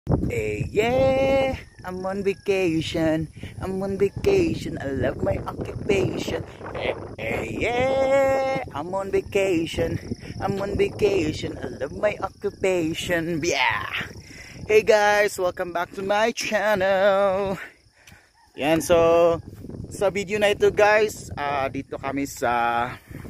Hey, yeah, I'm on vacation. I'm on vacation. I love my occupation. Hey, yeah, I'm on vacation. I'm on vacation. I love my occupation. Yeah. Hey guys, welcome back to my channel. Yan, so sa video na ito guys, dito kami sa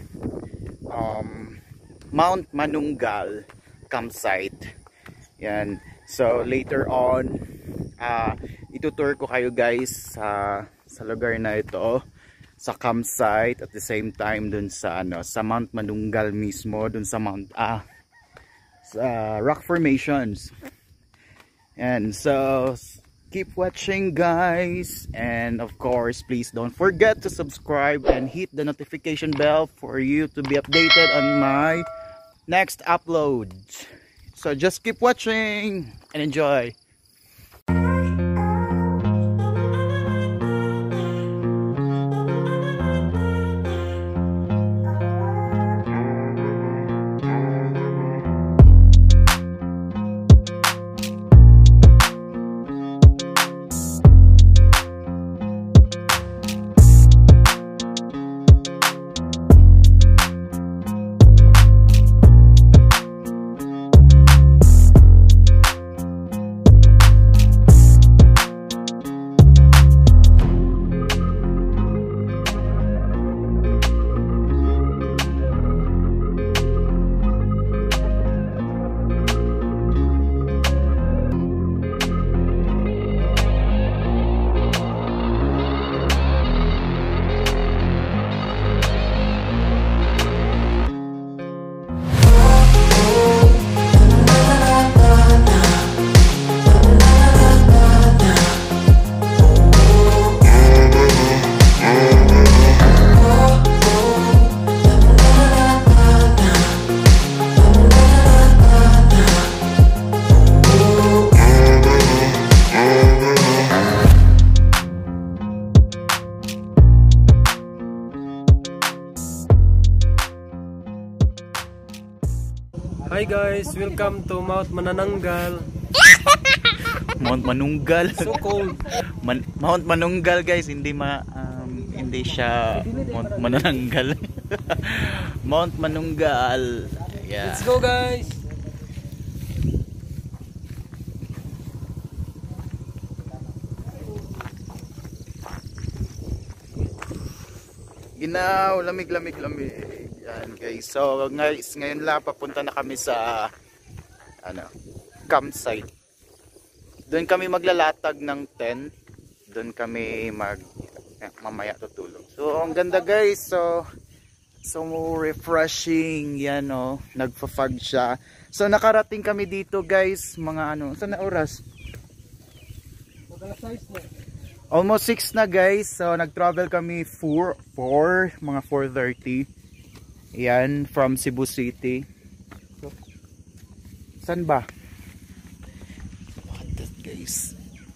Mount Manunggal campsite. Yan. So later on, itutour ko kayo guys sa lugar na ito, sa campsite, at the same time dun sa sa Mount Manunggal mismo, dun sa sa rock formations. And so keep watching guys, and of course please don't forget to subscribe and hit the notification bell for you to be updated on my next upload. So just keep watching and enjoy. Hi guys, welcome to Mount Manananggal. Mount Manunggal. So cold. Mount Manunggal guys, hindi siya Mount Manananggal. Mount Manunggal. Yeah. Let's go guys. Ginaw, lamig. Yan guys. So guys, ngayon lang papunta na kami sa campsite. Doon kami maglalatag ng tent. Doon kami mamaya tutulog. So ang ganda guys. So refreshing. Yan nagfa-fog siya. So nakarating kami dito guys, mga saan na oras? Almost 6 na guys. So nag-travel kami mga 4:30. Yan, from Cebu City. So, saan ba? What that guys?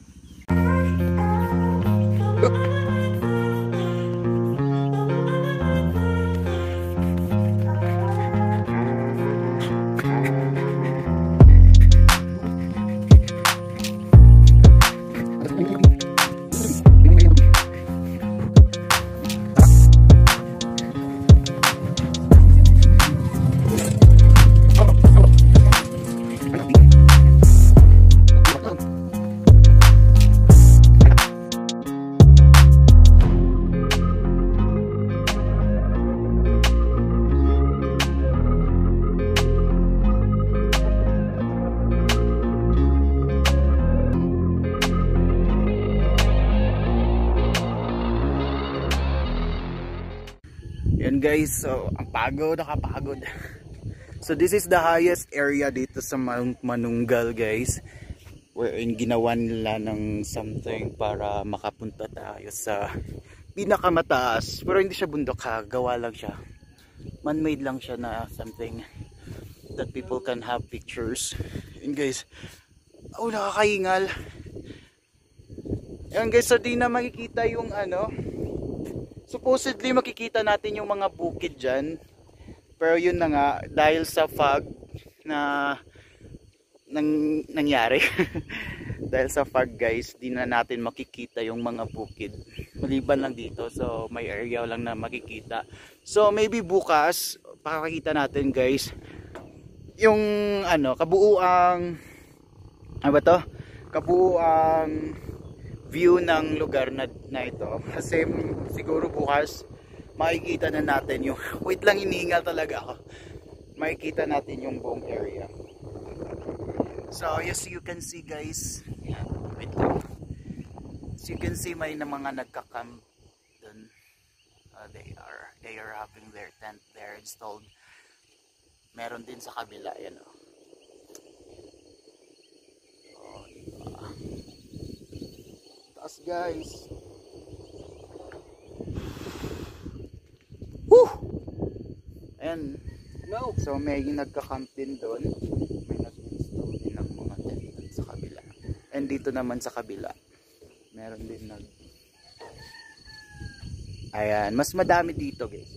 Yan guys, so ang nakapagod. So this is the highest area dito sa Mount Manunggal guys, wherein ginawa nila ng something para makapunta tayo sa pinakamataas. Pero hindi siya bundok ha, gawa lang siya, man-made lang siya na something that people can have pictures. Yan guys, nakakahingal. Yan guys, so di na makikita yung supposedly makikita natin yung mga bukid dyan, pero yun na nga, dahil sa fog na nangyari. Dahil sa fog guys, di na natin makikita yung mga bukid. Maliban lang dito, so may area lang na makikita. So maybe bukas, pakakita natin guys, yung kabuuang, kabuuang view ng lugar na ito. Kasi siguro bukas, makikita na natin yung, wait lang, hinihingal talaga ako. Makikita natin yung buong area. So yes, you can see guys, wait lang. So you can see may na mga nagka-camp dun. They are having their tent there installed. Meron din sa kabila, yan o. Diba? Taas guys. Woo! And no. So may nagka-camp din doon. May nag-install din ng mga tent dun sa kabila. And dito naman sa kabila, meron din ayan, mas madami dito guys.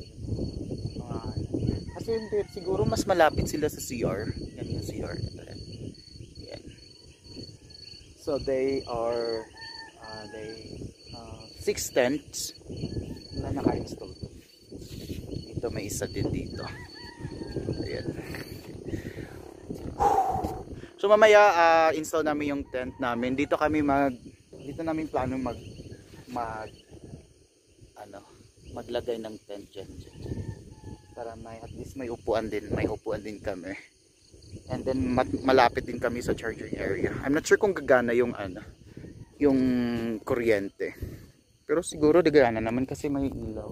Kasi siguro mas malapit sila sa CR. Yan yung CR nito. Yan. So they are 6 tents na naka-install. Dito may isa din dito. Ayan. So mamaya install namin yung tent namin. Dito namin plano maglagay ng tent dyan. Para at least may upuan din kami. And then malapit din kami sa charging area. I'm not sure kung gagana yung kuryente. Pero siguro gagana naman kasi may ilaw.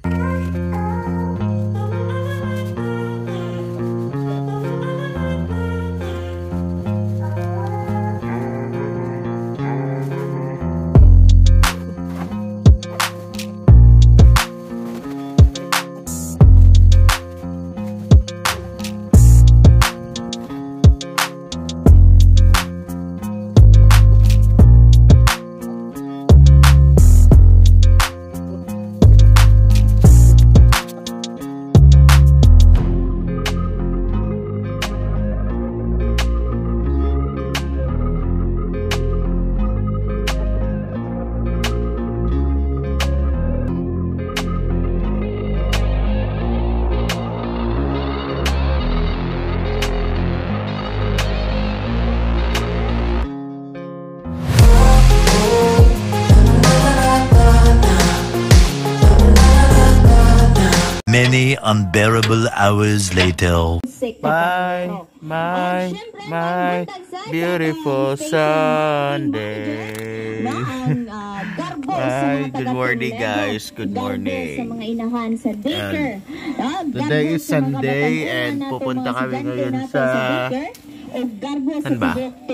Many unbearable hours later. My beautiful Sunday. Hi, good morning guys. Good morning. Today is Sunday and pupunta kami ngayon sa saan ba?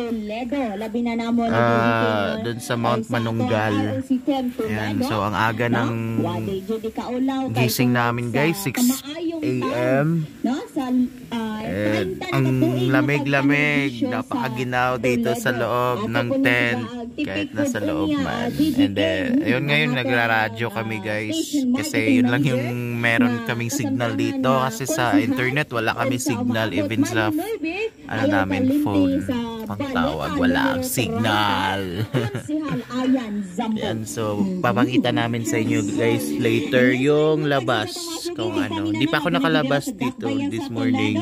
Doon sa Mount Manunggal. Ayan, so ang aga ng gising namin guys, 6 AM. And ang lamig-lamig, napakaginaw dito sa loob ng tent, kahit nasa loob man. And then, ayun ngayon nagraradyo kami guys, kasi yun lang yung meron kaming signal dito, kasi sa internet wala kami signal, even sa namin phone pangtawag, wala ang signal. Yan, so papakita namin sa inyo guys later yung labas kung ano. Hindi pa ako nakalabas dito this morning.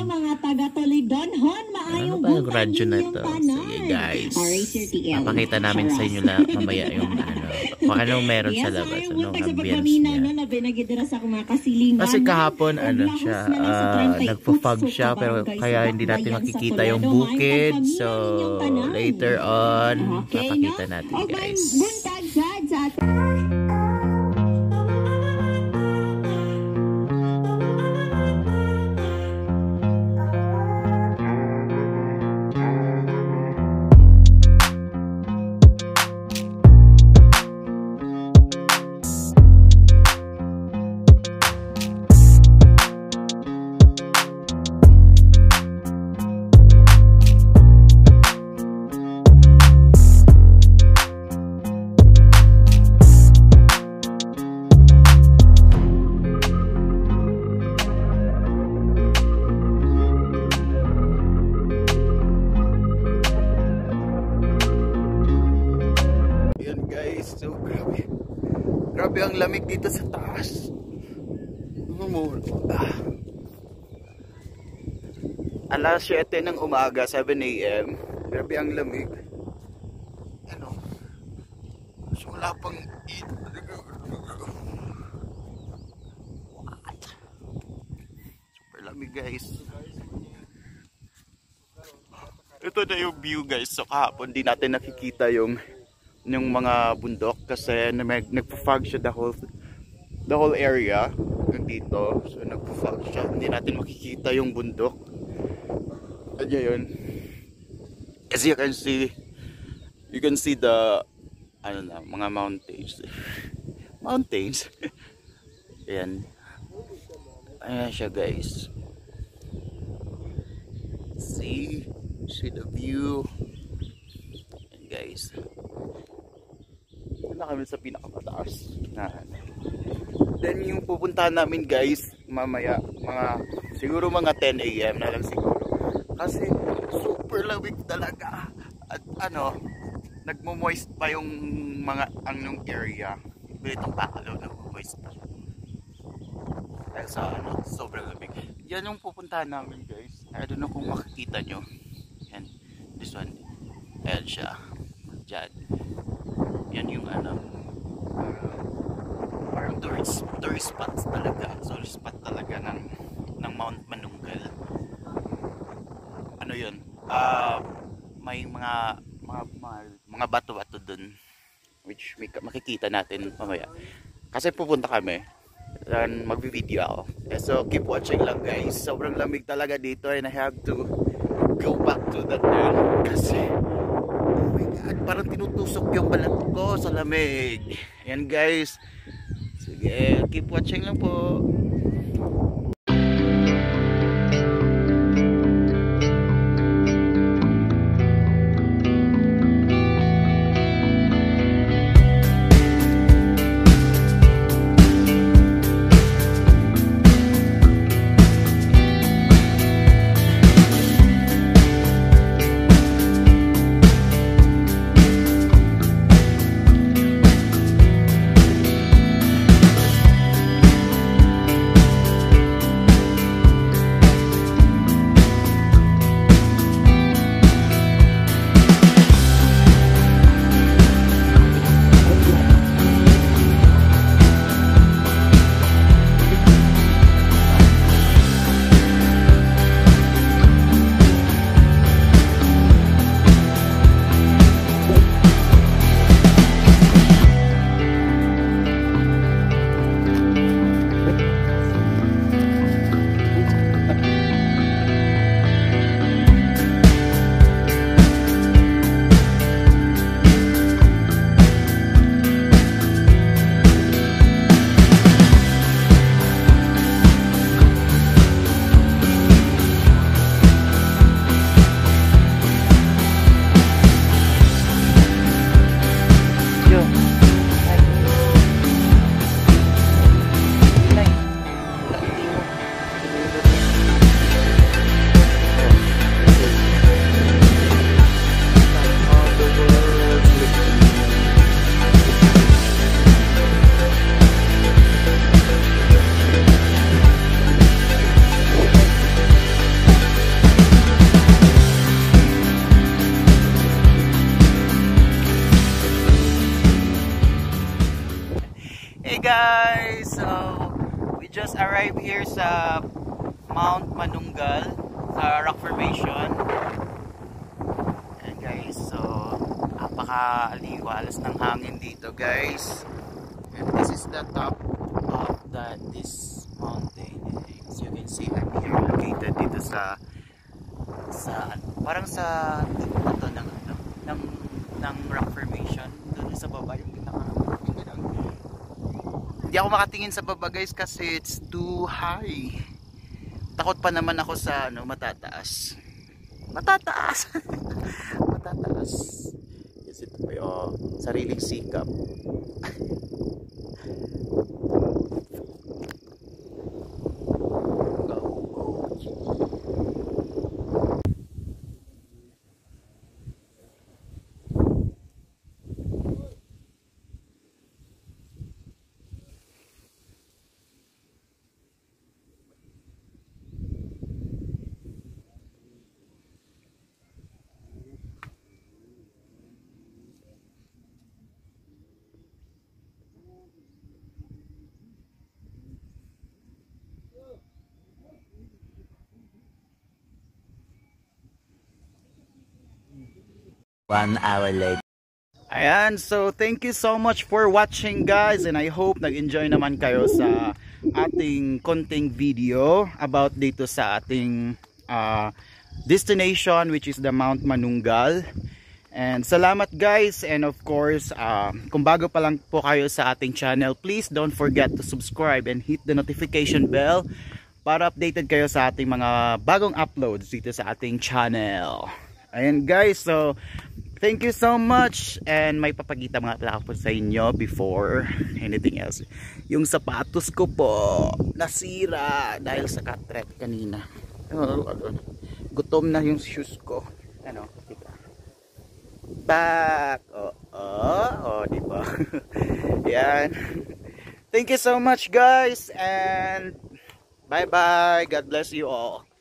Ano ba yung radyo na ito? Sige guys, papakita namin sa inyo mamaya yung kung anong meron sa labas, anong ambience niya. Kasi kahapon siya, nagpo-fog siya, pero kaya hindi natin makikita yung bukid. So later on, papakita natin guys. Grabe ang lamig dito sa taas. Alas 7 ng umaga, 7 AM. Grabe ang lamig. Ano? So, wala pang super lamig guys. Ito na yung view guys. So kahapon di natin nakikita yung mga bundok kasi nagpo-fog siya the whole area dito. So nagpo-fog siya. Hindi natin makikita yung bundok. At yun. As you can see the mga mountains. Mountains. Ayan. Ayan siya guys. See the view. Ayan guys. Ito na kami sa pinakamataas. Then yung pupuntahan namin guys, mamaya siguro mga 10 AM na lang siguro. Kasi super lamig talaga. At nagmo-moist pa yung ang area. Itong pakalaw nagmo-moist pa. Dahil sa sobrang lamig. Yan yung pupuntahan namin guys. I don't know kung makikita nyo. Yan. This one. Ayan siya. Diyan. Yan yung parang tourist spots talaga. Tourist spot talaga ng Mount Manunggal. Ano yun? May mga bato-bato dun. Which makikita natin mamaya. Kasi pupunta kami. Dan magvi-video ako. So keep watching lang guys. Sobrang lamig talaga dito and I have to go back to that tent kasi oh my god, parang tinutusok yung balat ko sa lamig. Ayan guys. Sige, keep watching lang po. Guys, so we just arrived here sa Mount Manunggal sa rock formation. And guys, so napaka-aliwalas ng hangin dito guys. And this is the top of this mountain. As you can see, I'm here located dito sa parang sa ito ng rock formation. Doon sa baba yung hindi ako makatingin sa baba guys kasi it's too high. Takot pa naman ako sa matataas. Matataas. Yes, ito pa yung sariling sikap. 1 hour later. Ayan, so thank you so much for watching guys, and I hope nag-enjoy naman kayo sa ating konting video about dito sa ating destination, which is the Mount Manunggal. And salamat guys, and of course kung bago pa lang po kayo sa ating channel, please don't forget to subscribe and hit the notification bell para updated kayo sa ating mga bagong uploads dito sa ating channel. Ayan guys, so thank you so much, and may papakita mga pala po sa inyo before anything else. Yung sapatos ko po nasira dahil sa cat trap kanina. Gutom na yung shoes ko. Ano? Back. Diba? Yan. Thank you so much guys, and bye bye. God bless you all.